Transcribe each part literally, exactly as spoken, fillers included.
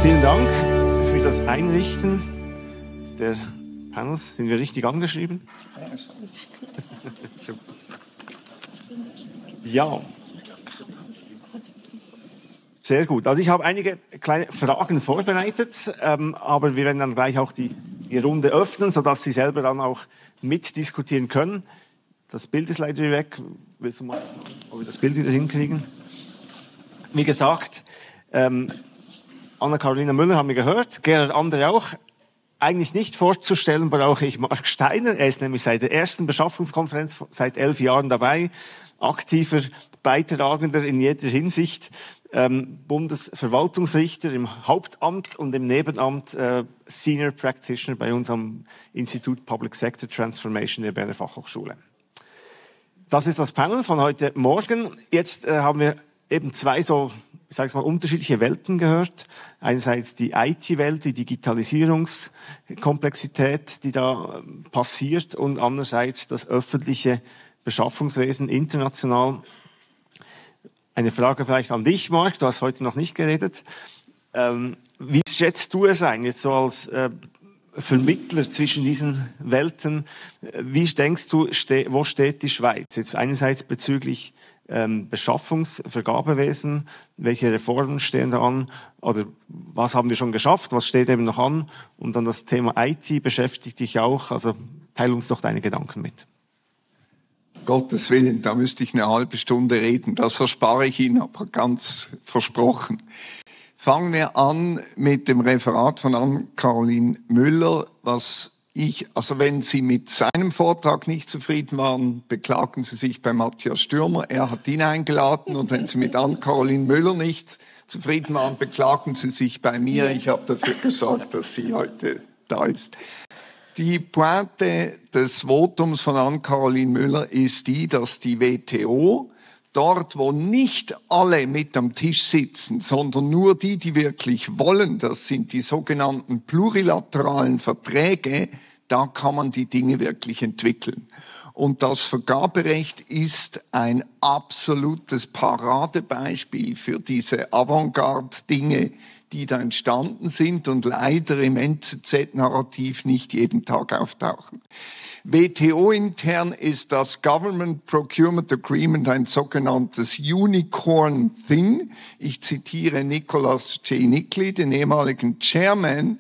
Vielen Dank für das Einrichten der Panels. Sind wir richtig angeschrieben? Super. Ja. Sehr gut. Also ich habe einige kleine Fragen vorbereitet, ähm, aber wir werden dann gleich auch die, die Runde öffnen, sodass Sie selber dann auch mitdiskutieren können. Das Bild ist leider weg. Willst du mal, ob wir das Bild wieder hinkriegen? Wie gesagt, ähm, Anna-Carolina Müller haben wir gehört, Gerhard Andere auch. Eigentlich nicht vorzustellen brauche ich Mark Steiner. Er ist nämlich seit der ersten Beschaffungskonferenz seit elf Jahren dabei, aktiver Beitragender in jeder Hinsicht, ähm, Bundesverwaltungsrichter im Hauptamt und im Nebenamt äh, Senior Practitioner bei uns am Institut Public Sector Transformation der Berner Fachhochschule. Das ist das Panel von heute Morgen. Jetzt äh, haben wir eben zwei so, ich sage es mal, unterschiedliche Welten gehört. Einerseits die I T-Welt, die Digitalisierungskomplexität, die da passiert, und andererseits das öffentliche Beschaffungswesen international. Eine Frage vielleicht an dich, Marc, du hast heute noch nicht geredet. Ähm, wie schätzt du es ein, jetzt so als äh, Vermittler zwischen diesen Welten? Wie denkst du, ste- wo steht die Schweiz? Jetzt einerseits bezüglich ähm, Beschaffungsvergabewesen, welche Reformen stehen da an? Oder was haben wir schon geschafft? Was steht eben noch an? Und dann das Thema I T beschäftigt dich auch. Also teile uns doch deine Gedanken mit. Gottes Willen, da müsste ich eine halbe Stunde reden. Das erspare ich Ihnen aber ganz versprochen. Fangen wir an mit dem Referat von Ann-Caroline Müller. Was ich, also wenn Sie mit seinem Vortrag nicht zufrieden waren, beklagen Sie sich bei Matthias Stürmer. Er hat ihn eingeladen. Und wenn Sie mit Ann-Caroline Müller nicht zufrieden waren, beklagen Sie sich bei mir. Ich habe dafür gesorgt, dass sie heute da ist. Die Pointe des Votums von Ann-Caroline Müller ist die, dass die W T O dort, wo nicht alle mit am Tisch sitzen, sondern nur die, die wirklich wollen, das sind die sogenannten plurilateralen Verträge, da kann man die Dinge wirklich entwickeln. Und das Vergaberecht ist ein absolutes Paradebeispiel für diese Avantgarde-Dinge, die da entstanden sind und leider im N Z Z-Narrativ nicht jeden Tag auftauchen. W T O-intern ist das Government Procurement Agreement ein sogenanntes Unicorn Thing. Ich zitiere Nicholas J. Nickley, den ehemaligen Chairman,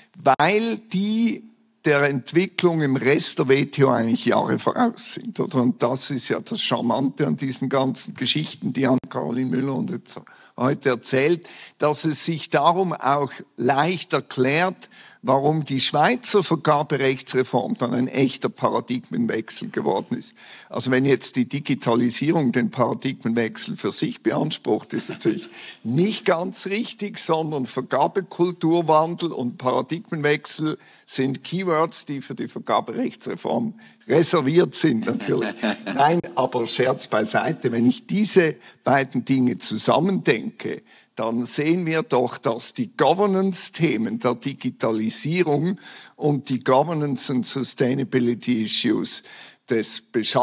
weil die der Entwicklung im Rest der W T O eigentlich Jahre voraus sind. Oder? Und das ist ja das Charmante an diesen ganzen Geschichten, die Ann-Caroline Müller und jetzt heute erzählt, dass es sich darum auch leicht erklärt, warum die Schweizer Vergaberechtsreform dann ein echter Paradigmenwechsel geworden ist. Also wenn jetzt die Digitalisierung den Paradigmenwechsel für sich beansprucht, ist natürlich nicht ganz richtig, sondern Vergabekulturwandel und Paradigmenwechsel sind Keywords, die für die Vergaberechtsreform reserviert sind natürlich. Nein, aber Scherz beiseite, wenn ich diese beiden Dinge zusammendenke, dann sehen wir doch, dass die Governance-Themen der Digitalisierung und die Governance and Sustainability Issues des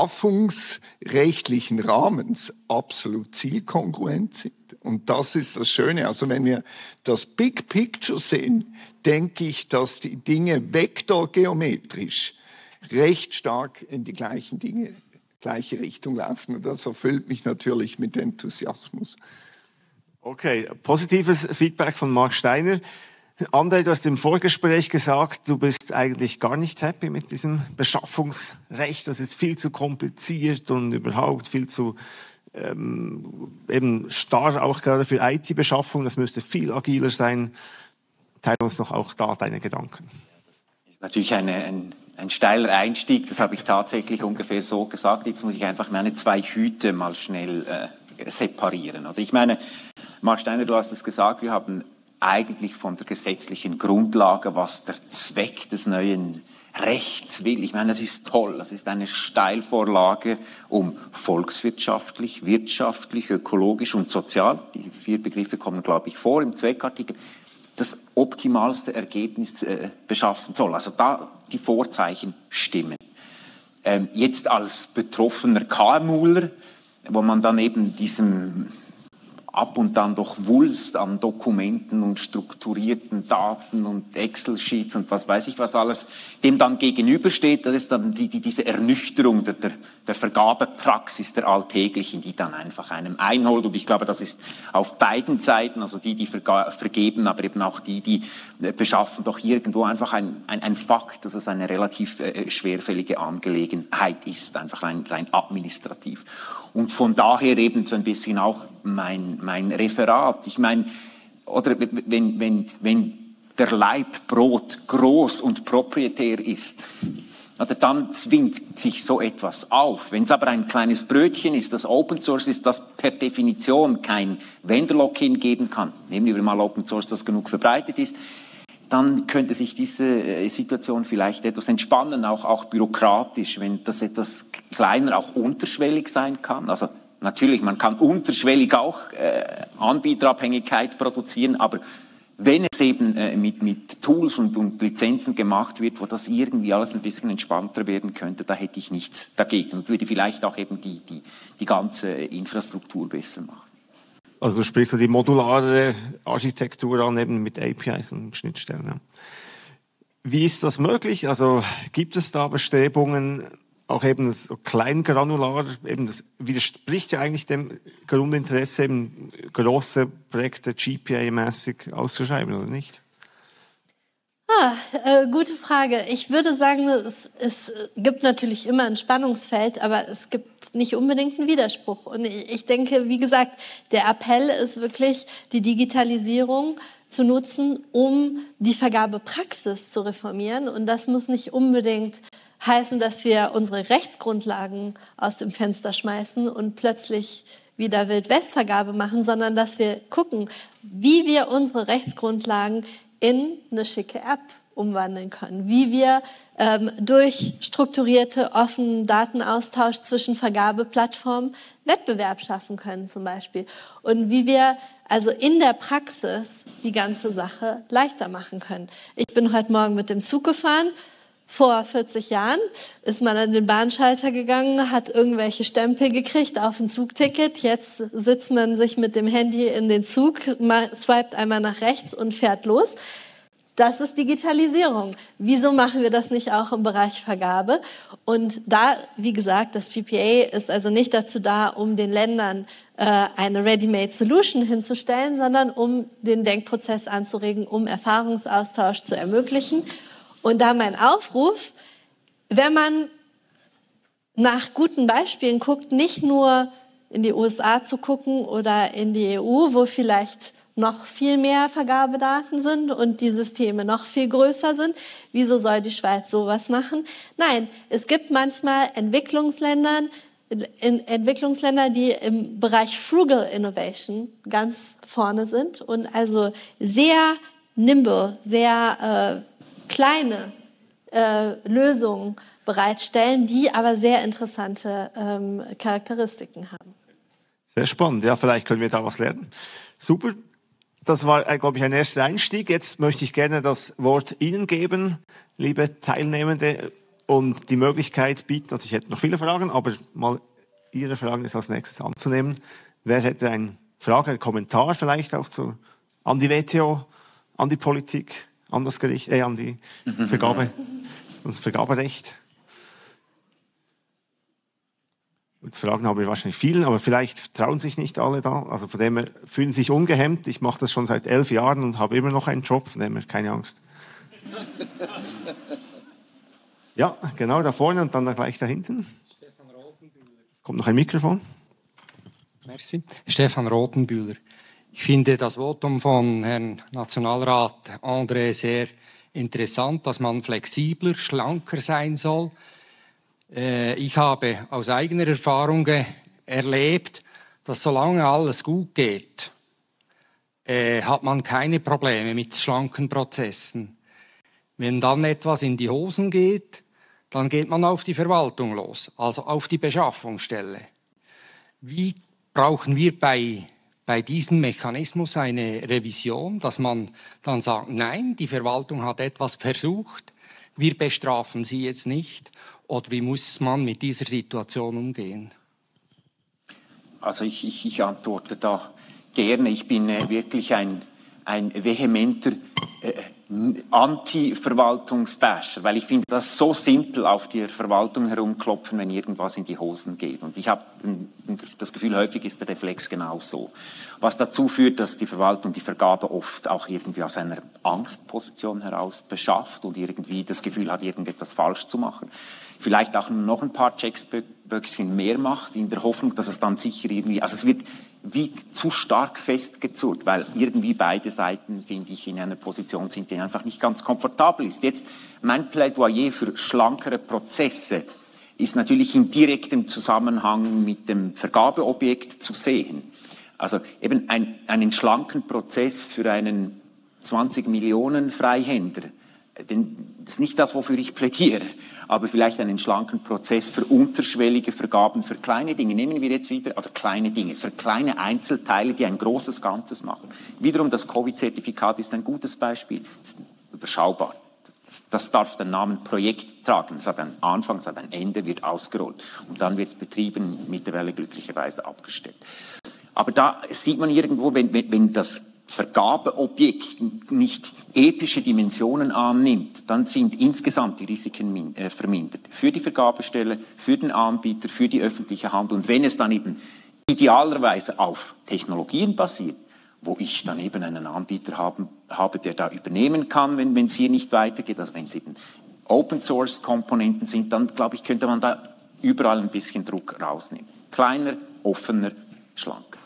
beschaffungsrechtlichen Rahmens absolut zielkongruent sind. Und das ist das Schöne. Also wenn wir das Big Picture sehen, denke ich, dass die Dinge vektorgeometrisch recht stark in die gleichen Dinge, gleiche Richtung laufen. Und das erfüllt mich natürlich mit Enthusiasmus. Okay, positives Feedback von Mark Steiner. André, du hast im Vorgespräch gesagt, du bist eigentlich gar nicht happy mit diesem Beschaffungsrecht. Das ist viel zu kompliziert und überhaupt viel zu ähm, eben starr, auch gerade für I T-Beschaffung. Das müsste viel agiler sein. Teile uns doch auch da deine Gedanken. Das ist natürlich eine, ein, ein steiler Einstieg. Das habe ich tatsächlich ungefähr so gesagt. Jetzt muss ich einfach meine zwei Hüte mal schnell äh, separieren. Oder ich meine, Mark Steiner, du hast es gesagt, wir haben eigentlich von der gesetzlichen Grundlage, was der Zweck des neuen Rechts will. Ich meine, das ist toll. Das ist eine Steilvorlage, um volkswirtschaftlich, wirtschaftlich, ökologisch und sozial, die vier Begriffe kommen, glaube ich, vor im Zweckartikel, das optimalste Ergebnis äh, beschaffen soll. Also da die Vorzeichen stimmen. Ähm, jetzt als betroffener KMUler, wo man dann eben diesem ab und dann doch Wulst an Dokumenten und strukturierten Daten und Excel-Sheets und was weiß ich was alles, dem dann gegenübersteht, das ist dann die, die, diese Ernüchterung der, der, der Vergabepraxis der Alltäglichen, die dann einfach einem einholt. Und ich glaube, das ist auf beiden Seiten, also die, die verga- vergeben, aber eben auch die, die beschaffen, doch irgendwo einfach ein, ein, ein Fakt, dass es eine relativ äh, schwerfällige Angelegenheit ist, einfach rein, rein administrativ. Und von daher eben so ein bisschen auch mein, mein Referat. Ich meine, oder wenn, wenn, wenn der Laib Brot groß und proprietär ist, oder dann zwingt sich so etwas auf. Wenn es aber ein kleines Brötchen ist, das Open Source ist, das per Definition kein Vendor-Lock-in geben kann, nehmen wir mal Open Source, das genug verbreitet ist, dann könnte sich diese Situation vielleicht etwas entspannen, auch, auch bürokratisch, wenn das etwas kleiner, auch unterschwellig sein kann. Also natürlich, man kann unterschwellig auch äh, Anbieterabhängigkeit produzieren, aber wenn es eben äh, mit, mit Tools und, und Lizenzen gemacht wird, wo das irgendwie alles ein bisschen entspannter werden könnte, da hätte ich nichts dagegen und würde vielleicht auch eben die, die, die ganze Infrastruktur besser machen. Also du sprichst so die modulare Architektur an, eben mit A P Is und Schnittstellen. Ja. Wie ist das möglich? Also gibt es da Bestrebungen, auch eben so kleingranular, eben das widerspricht ja eigentlich dem Grundinteresse, eben große Projekte G P A-mäßig auszuschreiben, oder nicht? Ah, äh, gute Frage. Ich würde sagen, es, es gibt natürlich immer ein Spannungsfeld, aber es gibt nicht unbedingt einen Widerspruch. Und ich, ich denke, wie gesagt, der Appell ist wirklich, die Digitalisierung zu nutzen, um die Vergabepraxis zu reformieren. Und das muss nicht unbedingt heißen, dass wir unsere Rechtsgrundlagen aus dem Fenster schmeißen und plötzlich wieder Wild-West-Vergabe machen, sondern dass wir gucken, wie wir unsere Rechtsgrundlagen in eine schicke App umwandeln können, wie wir ähm, durch strukturierte, offenen Datenaustausch zwischen Vergabeplattformen Wettbewerb schaffen können zum Beispiel und wie wir also in der Praxis die ganze Sache leichter machen können. Ich bin heute Morgen mit dem Zug gefahren. Vor vierzig Jahren ist man an den Bahnschalter gegangen, hat irgendwelche Stempel gekriegt auf ein Zugticket. Jetzt sitzt man sich mit dem Handy in den Zug, swiped einmal nach rechts und fährt los. Das ist Digitalisierung. Wieso machen wir das nicht auch im Bereich Vergabe? Und da, wie gesagt, das G P A ist also nicht dazu da, um den Ländern äh, eine Ready-Made Solution hinzustellen, sondern um den Denkprozess anzuregen, um Erfahrungsaustausch zu ermöglichen. Und da mein Aufruf, wenn man nach guten Beispielen guckt, nicht nur in die U S A zu gucken oder in die E U, wo vielleicht noch viel mehr Vergabedaten sind und die Systeme noch viel größer sind. Wieso soll die Schweiz sowas machen? Nein, es gibt manchmal Entwicklungsländern, in Entwicklungsländer, die im Bereich Frugal Innovation ganz vorne sind und also sehr nimble, sehr äh, kleine äh, Lösungen bereitstellen, die aber sehr interessante ähm, Charakteristiken haben. Sehr spannend. Ja, vielleicht können wir da was lernen. Super. Das war, äh, glaube ich, ein erster Einstieg. Jetzt möchte ich gerne das Wort Ihnen geben, liebe Teilnehmende, und die Möglichkeit bieten, also ich hätte noch viele Fragen, aber mal Ihre Fragen ist als nächstes anzunehmen. Wer hätte eine Frage, einen Kommentar vielleicht auch zu, an die W T O, an die Politik, an das Gericht, äh, an die Vergabe, das Vergaberecht? Und Fragen haben wir wahrscheinlich vielen, aber vielleicht trauen sich nicht alle da. Also von dem her fühlen sich ungehemmt. Ich mache das schon seit elf Jahren und habe immer noch einen Job, von dem her keine Angst. Ja, genau da vorne und dann gleich da hinten. Stefan Rotenbühler. Es kommt noch ein Mikrofon. Merci. Stefan Rotenbühler. Ich finde das Votum von Herrn Nationalrat André sehr interessant, dass man flexibler, schlanker sein soll. Ich habe aus eigener Erfahrung erlebt, dass solange alles gut geht, hat man keine Probleme mit schlanken Prozessen. Wenn dann etwas in die Hosen geht, dann geht man auf die Verwaltung los, also auf die Beschaffungsstelle. Wie brauchen wir bei, bei diesem Mechanismus eine Revision, dass man dann sagt, nein, die Verwaltung hat etwas versucht, wir bestrafen sie jetzt nicht? Oder wie muss man mit dieser Situation umgehen? Also ich, ich, ich antworte da gerne. Ich bin äh, wirklich ein, ein vehementer äh, Anti-Verwaltungsbasher, weil ich finde das so simpel, auf die Verwaltung herumklopfen, wenn irgendwas in die Hosen geht. Und ich habe das Gefühl, häufig ist der Reflex genau so. Was dazu führt, dass die Verwaltung die Vergabe oft auch irgendwie aus einer Angstposition heraus beschafft und irgendwie das Gefühl hat, irgendetwas falsch zu machen. Vielleicht auch noch ein paar Checksböckchen mehr macht, in der Hoffnung, dass es dann sicher irgendwie, also es wird wie zu stark festgezurrt, weil irgendwie beide Seiten, finde ich, in einer Position sind, die einfach nicht ganz komfortabel ist. Jetzt mein Plädoyer für schlankere Prozesse ist natürlich in direktem Zusammenhang mit dem Vergabeobjekt zu sehen. Also eben ein, einen schlanken Prozess für einen zwanzig Millionen Freihänder, denn das ist nicht das, wofür ich plädiere, aber vielleicht einen schlanken Prozess für unterschwellige Vergaben für kleine Dinge. Nehmen wir jetzt wieder, oder kleine Dinge, für kleine Einzelteile, die ein großes Ganzes machen. Wiederum das Covid-Zertifikat ist ein gutes Beispiel, ist überschaubar. Das, das darf den Namen Projekt tragen. Es hat einen Anfang, es hat ein Ende, wird ausgerollt. Und dann wird es betrieben, mittlerweile glücklicherweise abgestellt. Aber da sieht man irgendwo, wenn, wenn, wenn das Vergabeobjekt nicht epische Dimensionen annimmt, dann sind insgesamt die Risiken äh, vermindert. Für die Vergabestelle, für den Anbieter, für die öffentliche Hand. Und wenn es dann eben idealerweise auf Technologien basiert, wo ich dann eben einen Anbieter haben, habe, der da übernehmen kann, wenn es hier nicht weitergeht, also wenn es eben Open-Source-Komponenten sind, dann glaube ich, könnte man da überall ein bisschen Druck rausnehmen. Kleiner, offener, schlanker.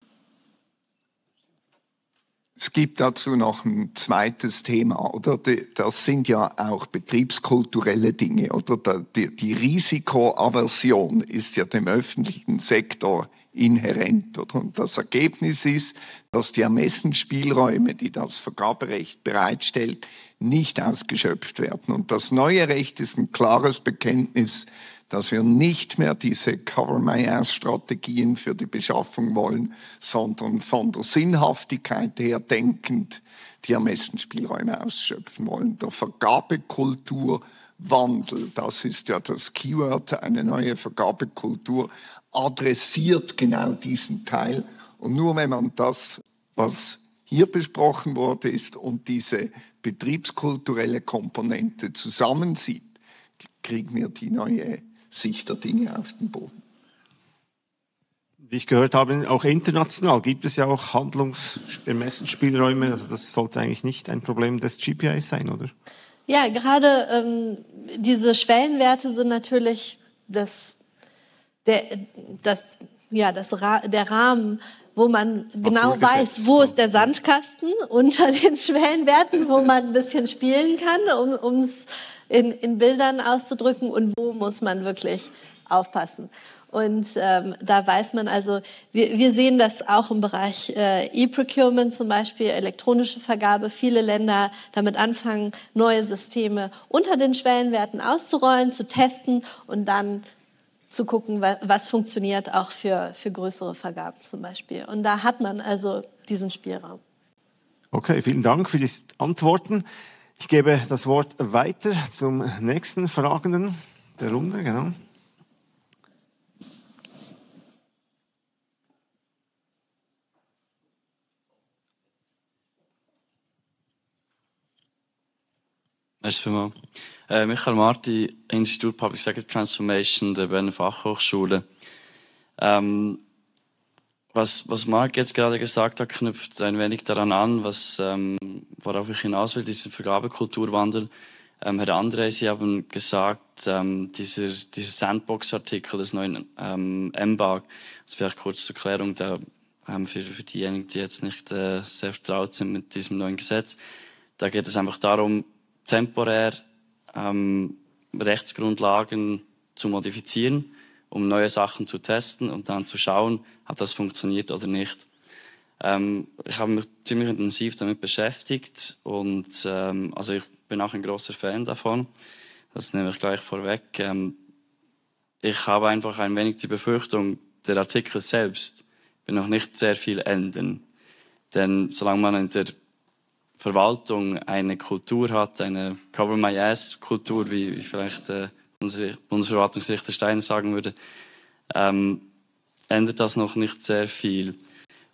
Es gibt dazu noch ein zweites Thema, oder? Das sind ja auch betriebskulturelle Dinge, oder? Die, die Risikoaversion ist ja dem öffentlichen Sektor inhärent, oder? Und das Ergebnis ist, dass die Ermessensspielräume, die das Vergaberecht bereitstellt, nicht ausgeschöpft werden. Und das neue Recht ist ein klares Bekenntnis, dass wir nicht mehr diese Cover-My-Ass-Strategien für die Beschaffung wollen, sondern von der Sinnhaftigkeit her denkend die Ermessensspielräume ausschöpfen wollen. Der Vergabekulturwandel, das ist ja das Keyword, eine neue Vergabekultur, adressiert genau diesen Teil. Und nur wenn man das, was hier besprochen wurde, ist und diese betriebskulturelle Komponente zusammensieht, kriegen wir die neue Sicht der Dinge auf den Boden. Wie ich gehört habe, auch international gibt es ja auch Handlungsermessensspielräume. Also das sollte eigentlich nicht ein Problem des G P Is sein, oder? Ja, gerade ähm, diese Schwellenwerte sind natürlich das, der, das, ja, das Ra- der Rahmen, wo man genau weiß, wo ist der Sandkasten unter den Schwellenwerten, wo man ein bisschen spielen kann, um es in, in Bildern auszudrücken, und wo muss man wirklich aufpassen. Und ähm, da weiß man also, wir, wir sehen das auch im Bereich äh, E-Procurement zum Beispiel, elektronische Vergabe. Viele Länder damit anfangen, neue Systeme unter den Schwellenwerten auszurollen, zu testen und dann zu gucken, was, was funktioniert auch für, für größere Vergaben zum Beispiel. Und da hat man also diesen Spielraum. Okay, vielen Dank für die Antworten. Ich gebe das Wort weiter zum nächsten Fragenden der Runde. Genau. Merci vielmals. Äh, Michael Marti, Institut Public Sector Transformation der Berner Fachhochschule. Ähm, was, was Marc jetzt gerade gesagt hat, knüpft ein wenig daran an, was, ähm, worauf ich hinaus will, diesen Vergabekulturwandel. Ähm, Herr André, Sie haben gesagt, ähm, dieser, dieser Sandbox-Artikel des neuen ähm, M B A G, also vielleicht kurz zur Klärung, der, ähm, für, für diejenigen, die jetzt nicht äh, sehr vertraut sind mit diesem neuen Gesetz, da geht es einfach darum, temporär ähm, Rechtsgrundlagen zu modifizieren, um neue Sachen zu testen und dann zu schauen, hat das funktioniert oder nicht. Ähm, ich habe mich ziemlich intensiv damit beschäftigt und ähm, also ich bin auch ein großer Fan davon. Das nehme ich gleich vorweg. Ähm, ich habe einfach ein wenig die Befürchtung, der Artikel selbst wird noch nicht sehr viel ändern. Denn solange man in der Verwaltung eine Kultur hat, eine Cover-My-Ass-Kultur, wie, wie vielleicht äh, unsere Bundesverwaltungsrichter Stein sagen würde, ähm, ändert das noch nicht sehr viel.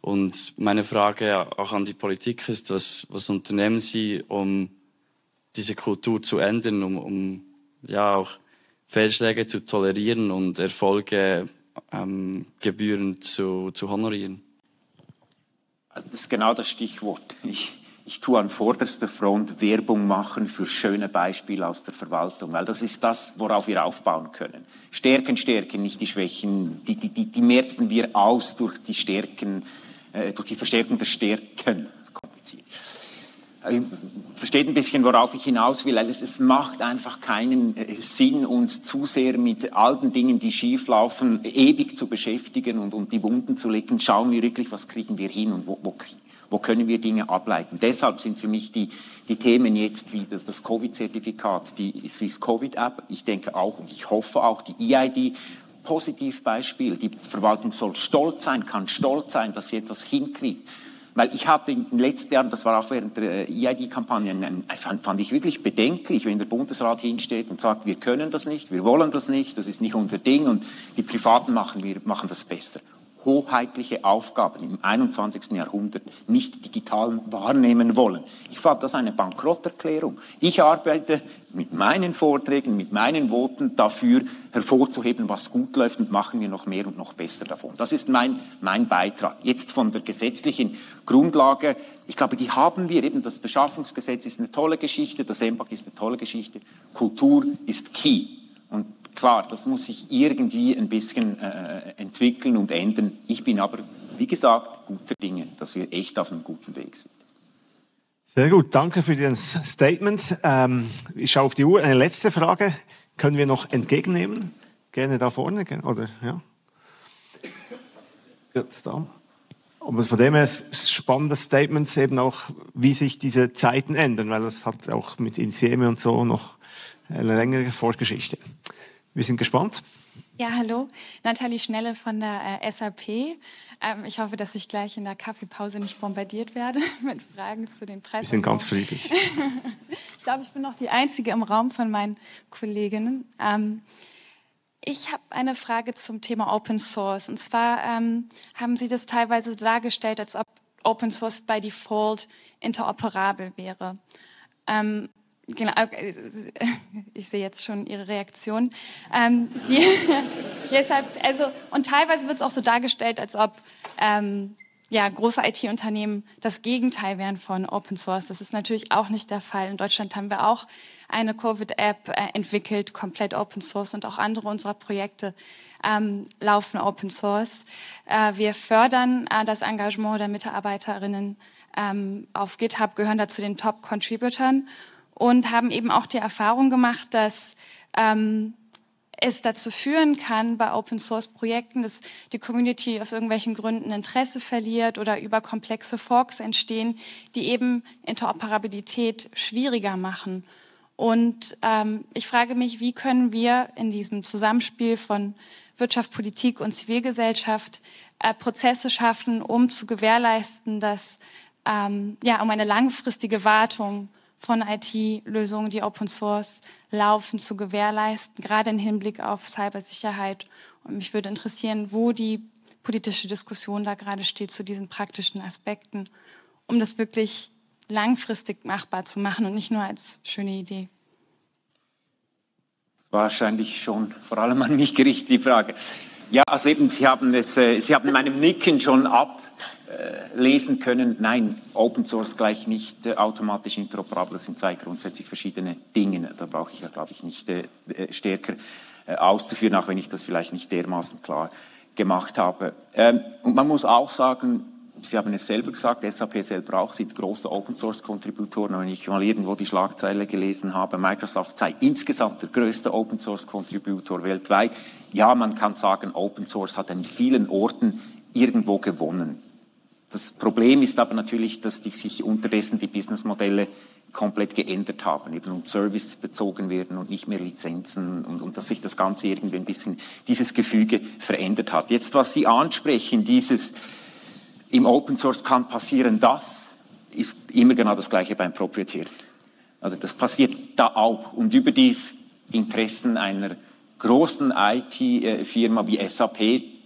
Und meine Frage auch an die Politik ist, was, was unternehmen Sie, um diese Kultur zu ändern, um, um ja auch Fehlschläge zu tolerieren und Erfolge ähm, gebührend zu, zu honorieren? Das ist genau das Stichwort. Ich, ich tue an vorderster Front Werbung machen für schöne Beispiele aus der Verwaltung, weil das ist das, worauf wir aufbauen können. Stärken, stärken, nicht die Schwächen. Die, die, die, die merzen wir aus durch die Stärken, äh, durch die Verstärkung der Stärken. Kompliziert. Versteht ein bisschen, worauf ich hinaus will. Es, es macht einfach keinen Sinn, uns zu sehr mit alten Dingen, die schief laufen, ewig zu beschäftigen und, und die Wunden zu legen. Schauen wir wirklich, was kriegen wir hin und wo, wo, wo können wir Dinge ableiten. Deshalb sind für mich die, die Themen jetzt wie das, das Covid-Zertifikat, die Swiss-Covid-App, ich denke auch und ich hoffe auch die E I D, Positivbeispiel. Die Verwaltung soll stolz sein, kann stolz sein, dass sie etwas hinkriegt. Weil ich hatte in den letzten Jahren, das war auch während der E I D-Kampagne, fand, fand ich wirklich bedenklich, wenn der Bundesrat hinsteht und sagt, wir können das nicht, wir wollen das nicht, das ist nicht unser Ding und die Privaten machen, wir machen das besser. Hoheitliche Aufgaben im einundzwanzigsten Jahrhundert nicht digital wahrnehmen wollen. Ich fand das eine Bankrotterklärung. Ich arbeite mit meinen Vorträgen, mit meinen Voten dafür, hervorzuheben, was gut läuft und machen wir noch mehr und noch besser davon. Das ist mein, mein Beitrag. Jetzt von der gesetzlichen Grundlage, ich glaube, die haben wir eben, das Beschaffungsgesetz ist eine tolle Geschichte, das E M P A G ist eine tolle Geschichte, Kultur ist key. Und klar, das muss sich irgendwie ein bisschen äh, entwickeln und ändern. Ich bin aber, wie gesagt, guter Dinge, dass wir echt auf einem guten Weg sind. Sehr gut, danke für das Statement. Ähm, ich schaue auf die Uhr. Eine letzte Frage können wir noch entgegennehmen? Gerne da vorne, oder? Ja. Jetzt da. Aber von dem her ist ein spannendes Statement eben auch, wie sich diese Zeiten ändern, weil das hat auch mit Insieme und so noch eine längere Vorgeschichte. Wir sind gespannt. Ja, hallo, Nathalie Schnelle von der äh, S A P. Ähm, ich hoffe, dass ich gleich in der Kaffeepause nicht bombardiert werde mit Fragen zu den Preisen. Wir sind ganz friedlich. Ich glaube, ich bin noch die Einzige im Raum von meinen Kolleginnen. Ähm, ich habe eine Frage zum Thema Open Source. Und zwar ähm, haben Sie das teilweise dargestellt, als ob Open Source by Default interoperabel wäre. Ähm, Genau, ich sehe jetzt schon Ihre Reaktion. Ähm, die, deshalb, also, und teilweise wird es auch so dargestellt, als ob ähm, ja, große I T-Unternehmen das Gegenteil wären von Open Source. Das ist natürlich auch nicht der Fall. In Deutschland haben wir auch eine Covid-App äh, entwickelt, komplett Open Source, und auch andere unserer Projekte ähm, laufen Open Source. Äh, wir fördern äh, das Engagement der Mitarbeiterinnen ähm, auf GitHub, gehören dazu den Top-Contributern. Und haben eben auch die Erfahrung gemacht, dass ähm, es dazu führen kann bei Open-Source-Projekten, dass die Community aus irgendwelchen Gründen Interesse verliert oder über komplexe Forks entstehen, die eben Interoperabilität schwieriger machen. Und ähm, ich frage mich, wie können wir in diesem Zusammenspiel von Wirtschaft, Politik und Zivilgesellschaft äh, Prozesse schaffen, um zu gewährleisten, dass ähm, ja, um eine langfristige Wartung von I T-Lösungen, die Open Source laufen, zu gewährleisten, gerade im Hinblick auf Cybersicherheit. Und mich würde interessieren, wo die politische Diskussion da gerade steht zu diesen praktischen Aspekten, um das wirklich langfristig machbar zu machen und nicht nur als schöne Idee. Wahrscheinlich schon vor allem an mich gerichtet, die Frage. Ja, also eben, Sie haben es, äh, Sie haben meinem Nicken schon ablesen können. Nein, Open Source gleich nicht äh, automatisch interoperabel. Das sind zwei grundsätzlich verschiedene Dinge. Da brauche ich ja, glaube ich, nicht äh, stärker äh, auszuführen, auch wenn ich das vielleicht nicht dermaßen klar gemacht habe. Ähm, und man muss auch sagen, Sie haben es selber gesagt, S A P selber auch, sind große Open-Source-Kontributoren. Und wenn ich mal irgendwo die Schlagzeile gelesen habe, Microsoft sei insgesamt der größte Open-Source-Kontributor weltweit. Ja, man kann sagen, Open Source hat an vielen Orten irgendwo gewonnen. Das Problem ist aber natürlich, dass die, sich unterdessen die Businessmodelle komplett geändert haben, eben und Service bezogen werden und nicht mehr Lizenzen und, und dass sich das Ganze irgendwie ein bisschen, dieses Gefüge verändert hat. Jetzt, was Sie ansprechen, dieses im Open Source kann passieren, das ist immer genau das Gleiche beim Proprietären. Also das passiert da auch. Und überdies Interessen einer großen I T-Firma wie S A P,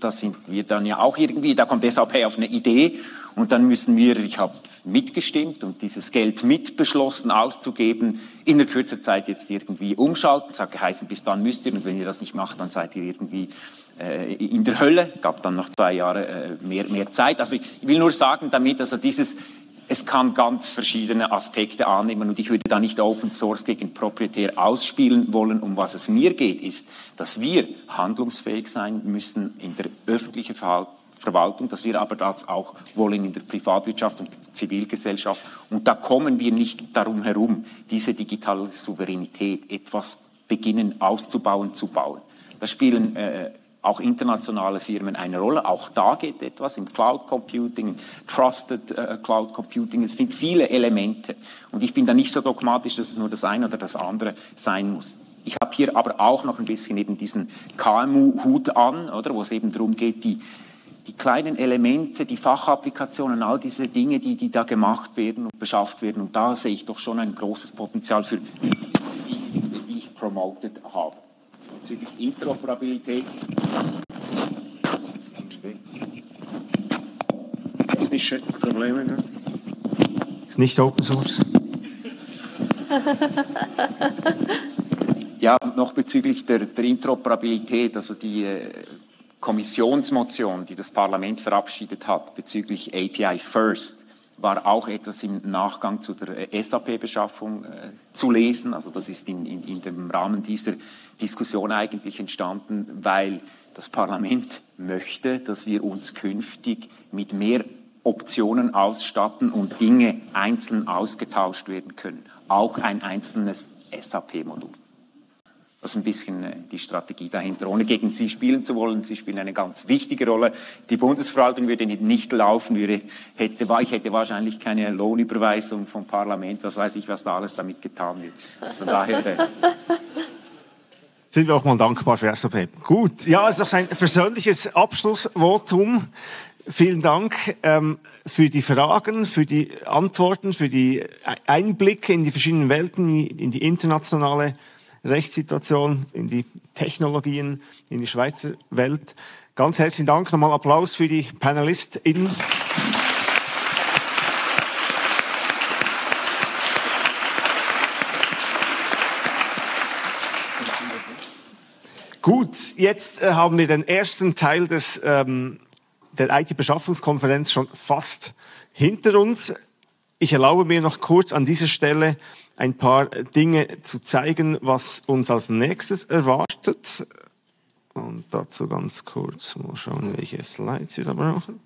da sind wir dann ja auch irgendwie, da kommt S A P auf eine Idee und dann müssen wir, ich habe mitgestimmt und dieses Geld mitbeschlossen auszugeben, in der kürzer Zeit jetzt irgendwie umschalten, es hat geheißen, bis dann müsst ihr und wenn ihr das nicht macht, dann seid ihr irgendwie äh, in der Hölle, gab dann noch zwei Jahre äh, mehr, mehr Zeit. Also ich will nur sagen damit, also dieses es kann ganz verschiedene Aspekte annehmen und ich würde da nicht Open Source gegen proprietär ausspielen wollen. Um was es mir geht, ist, dass wir handlungsfähig sein müssen in der öffentlichen Verwaltung, dass wir aber das auch wollen in der Privatwirtschaft und Zivilgesellschaft. Und da kommen wir nicht darum herum, diese digitale Souveränität etwas beginnen auszubauen, zu bauen. Da spielen äh, auch internationale Firmen eine Rolle. Auch da geht etwas im Cloud Computing, im Trusted äh, Cloud Computing. Es sind viele Elemente. Und ich bin da nicht so dogmatisch, dass es nur das eine oder das andere sein muss. Ich habe hier aber auch noch ein bisschen eben diesen K M U-Hut an, oder, wo es eben darum geht, die, die kleinen Elemente, die Fachapplikationen, all diese Dinge, die, die da gemacht werden und beschafft werden. Und da sehe ich doch schon ein großes Potenzial für die, die, die ich promoted habe. Bezüglich Interoperabilität. Technische Probleme. Ne? Ist nicht Open Source. Ja, noch bezüglich der, der Interoperabilität, also die äh, Kommissionsmotion, die das Parlament verabschiedet hat bezüglich A P I First, war auch etwas im Nachgang zu der S A P-Beschaffung äh, zu lesen. Also das ist in, in, in dem Rahmen dieser Diskussion eigentlich entstanden, weil das Parlament möchte, dass wir uns künftig mit mehr Optionen ausstatten und Dinge einzeln ausgetauscht werden können. Auch ein einzelnes S A P-Modul. Das ist ein bisschen die Strategie dahinter, ohne gegen Sie spielen zu wollen. Sie spielen eine ganz wichtige Rolle. Die Bundesverwaltung würde nicht laufen, würde, hätte, ich hätte wahrscheinlich keine Lohnüberweisung vom Parlament, was weiß ich, was da alles damit getan wird. Also von daher äh sind wir auch mal dankbar für S A P. Gut, ja, es ist doch ein versöhnliches Abschlussvotum. Vielen Dank ähm, für die Fragen, für die Antworten, für die Einblicke in die verschiedenen Welten, in die internationale Rechtssituation, in die Technologien, in die Schweizer Welt. Ganz herzlichen Dank. Nochmal Applaus für die PanelistInnen. Gut, jetzt äh, haben wir den ersten Teil des, ähm, der I T-Beschaffungskonferenz schon fast hinter uns. Ich erlaube mir noch kurz an dieser Stelle ein paar Dinge zu zeigen, was uns als nächstes erwartet. Und dazu ganz kurz mal schauen, welche Slides wir da brauchen.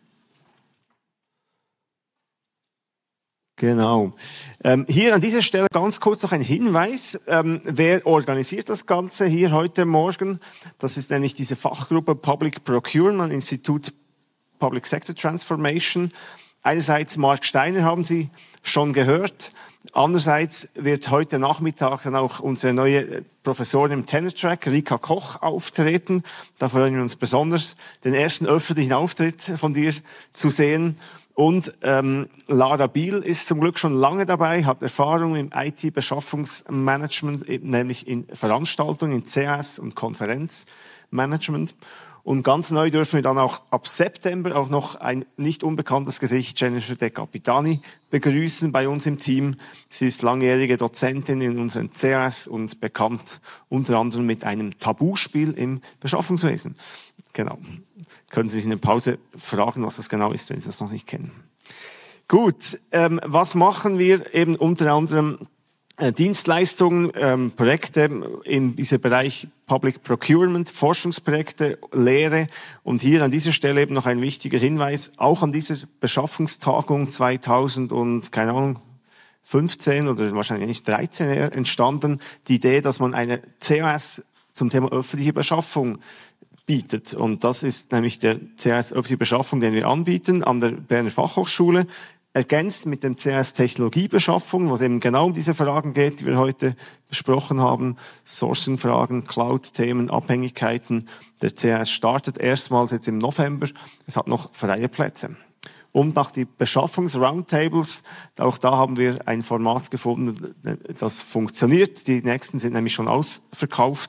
Genau. Ähm, hier an dieser Stelle ganz kurz noch ein Hinweis. Ähm, wer organisiert das Ganze hier heute Morgen? Das ist nämlich diese Fachgruppe Public Procurement, Institut Public Sector Transformation. Einerseits Mark Steiner haben Sie schon gehört. Andererseits wird heute Nachmittag dann auch unsere neue Professorin im Tenure-Track, Rika Koch, auftreten. Da freuen wir uns besonders, den ersten öffentlichen Auftritt von dir zu sehen. Und ähm, Lara Biel ist zum Glück schon lange dabei, hat Erfahrung im I T-Beschaffungsmanagement, nämlich in Veranstaltungen, in C S und Konferenzmanagement. Und ganz neu dürfen wir dann auch ab September auch noch ein nicht unbekanntes Gesicht, Jennifer De Capitani, begrüßen bei uns im Team. Sie ist langjährige Dozentin in unseren C S und bekannt unter anderem mit einem Tabuspiel im Beschaffungswesen. Genau. Können Sie sich in der Pause fragen, was das genau ist, wenn Sie das noch nicht kennen. Gut, ähm, was machen wir? Eben unter anderem äh, Dienstleistungen, ähm, Projekte in diesem Bereich Public Procurement, Forschungsprojekte, Lehre. Und hier an dieser Stelle eben noch ein wichtiger Hinweis, auch an dieser Beschaffungstagung zweitausend und, keine Ahnung, fünfzehn oder wahrscheinlich nicht dreizehn entstanden, die Idee, dass man eine C A S zum Thema öffentliche Beschaffung bietet. Und das ist nämlich der C A S öffentliche Beschaffung, den wir anbieten an der Berner Fachhochschule, ergänzt mit dem C A S Technologiebeschaffung, wo es eben genau um diese Fragen geht, die wir heute besprochen haben. Sourcing-Fragen, Cloud-Themen, Abhängigkeiten. Der C A S startet erstmals jetzt im November. Es hat noch freie Plätze. Und nach die Beschaffungs-Roundtables, auch da haben wir ein Format gefunden, das funktioniert. Die nächsten sind nämlich schon ausverkauft.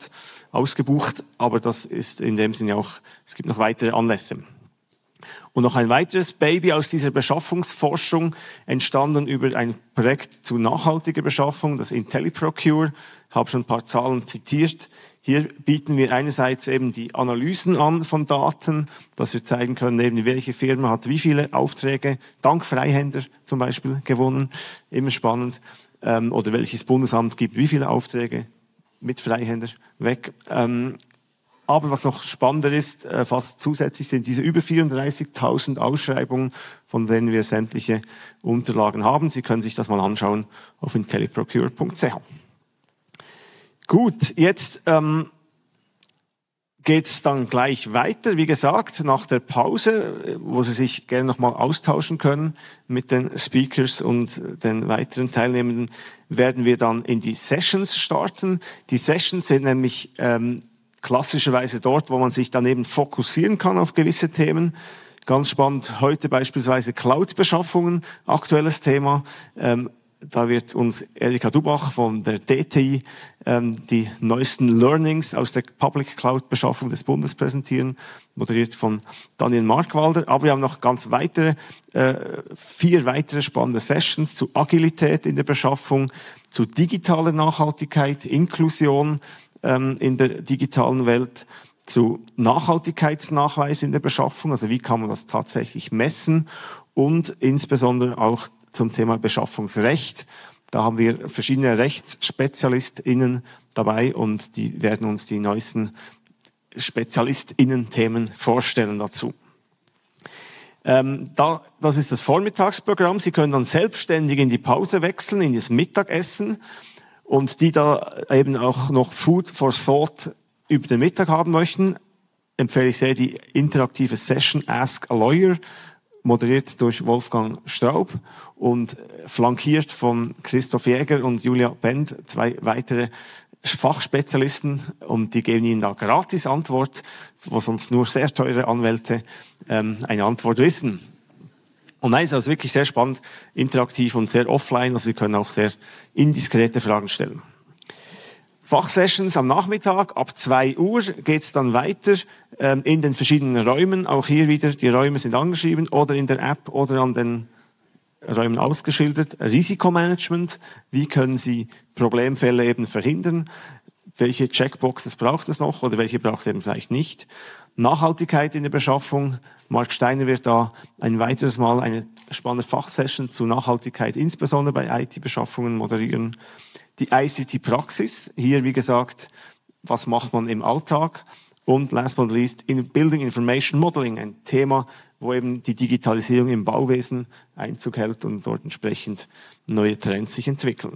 ausgebucht, aber das ist in dem Sinne auch, es gibt noch weitere Anlässe. Und noch ein weiteres Baby aus dieser Beschaffungsforschung, entstanden über ein Projekt zu nachhaltiger Beschaffung, das IntelliProcure. Ich habe schon ein paar Zahlen zitiert. Hier bieten wir einerseits eben die Analysen an von Daten, dass wir zeigen können, eben welche Firma hat wie viele Aufträge, dank Freihänder zum Beispiel, gewonnen. Immer spannend. Ähm, oder welches Bundesamt gibt wie viele Aufträge mit Freihänder weg. Ähm, Aber was noch spannender ist, fast zusätzlich sind diese über vierunddreißigtausend Ausschreibungen, von denen wir sämtliche Unterlagen haben. Sie können sich das mal anschauen auf intelliprocure punkt c h. Gut, jetzt ähm, geht es dann gleich weiter. Wie gesagt, nach der Pause, wo Sie sich gerne nochmal austauschen können mit den Speakers und den weiteren Teilnehmenden, werden wir dann in die Sessions starten. Die Sessions sind nämlich ähm, klassischerweise dort, wo man sich dann eben fokussieren kann auf gewisse Themen. Ganz spannend, heute beispielsweise Cloud-Beschaffungen, aktuelles Thema. Ähm, da wird uns Erika Dubach von der D T I ähm, die neuesten Learnings aus der Public Cloud-Beschaffung des Bundes präsentieren, moderiert von Daniel Markwalder. Aber wir haben noch ganz weitere, äh, vier weitere spannende Sessions zu Agilität in der Beschaffung, zu digitaler Nachhaltigkeit, Inklusion, in der digitalen Welt, zu Nachhaltigkeitsnachweis in der Beschaffung, also wie kann man das tatsächlich messen, und insbesondere auch zum Thema Beschaffungsrecht. Da haben wir verschiedene RechtsspezialistInnen dabei und die werden uns die neuesten SpezialistInnen-Themen vorstellen dazu. Ähm, da, das ist das Vormittagsprogramm. Sie können dann selbstständig in die Pause wechseln, in das Mittagessen. Und die da eben auch noch Food for Thought über den Mittag haben möchten, empfehle ich sehr die interaktive Session Ask a Lawyer, moderiert durch Wolfgang Straub und flankiert von Christoph Jäger und Julia Bend, zwei weitere Fachspezialisten, und die geben Ihnen da gratis Antwort, wo sonst nur sehr teure Anwälte ähm, eine Antwort wissen. Und nein, es ist also wirklich sehr spannend, interaktiv und sehr offline, also Sie können auch sehr indiskrete Fragen stellen. Fachsessions am Nachmittag, ab zwei Uhr geht es dann weiter ähm, in den verschiedenen Räumen. Auch hier wieder, die Räume sind angeschrieben oder in der App oder an den Räumen ausgeschildert. Risikomanagement, wie können Sie Problemfälle eben verhindern? Welche Checkboxes braucht es noch oder welche braucht es eben vielleicht nicht? Nachhaltigkeit in der Beschaffung. Mark Steiner wird da ein weiteres Mal eine spannende Fachsession zu Nachhaltigkeit, insbesondere bei I T-Beschaffungen, moderieren. Die I C T-Praxis, hier wie gesagt, was macht man im Alltag? Und last but not least, in Building Information Modeling, ein Thema, wo eben die Digitalisierung im Bauwesen Einzug hält und dort entsprechend neue Trends sich entwickeln.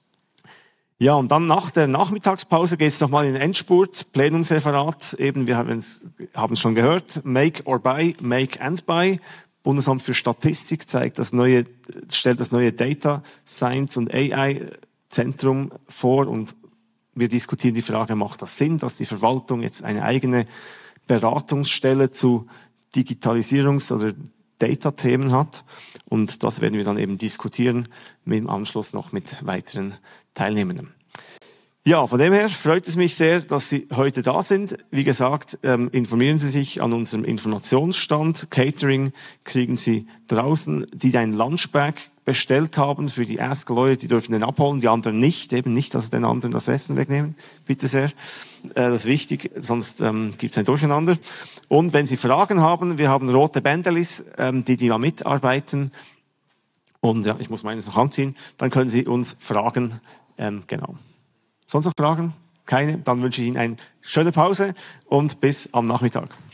Ja, und dann nach der Nachmittagspause geht es nochmal in den Endspurt, Plenumsreferat, eben, wir haben es, haben es schon gehört, Make or Buy, Make and Buy. Bundesamt für Statistik zeigt das neue, stellt das neue Data Science und A I Zentrum vor, und wir diskutieren die Frage, macht das Sinn, dass die Verwaltung jetzt eine eigene Beratungsstelle zu Digitalisierungs- oder Data-Themen hat, und das werden wir dann eben diskutieren, mit im Anschluss noch mit weiteren Teilnehmenden. Ja, von dem her freut es mich sehr, dass Sie heute da sind. Wie gesagt, ähm, informieren Sie sich an unserem Informationsstand. Catering kriegen Sie draußen, die ein Lunchbag bestellt haben für die Ask a Lawyer, die dürfen den abholen, die anderen nicht, eben nicht, dass den anderen das Essen wegnehmen. Bitte sehr. Äh, das ist wichtig, sonst ähm, gibt es ein Durcheinander. Und wenn Sie Fragen haben, wir haben rote Bänderlis, ähm, die die da mitarbeiten. Und ja, ich muss meines noch anziehen. Dann können Sie uns fragen. Ähm, genau. Sonst noch Fragen? Keine? Dann wünsche ich Ihnen eine schöne Pause und bis am Nachmittag.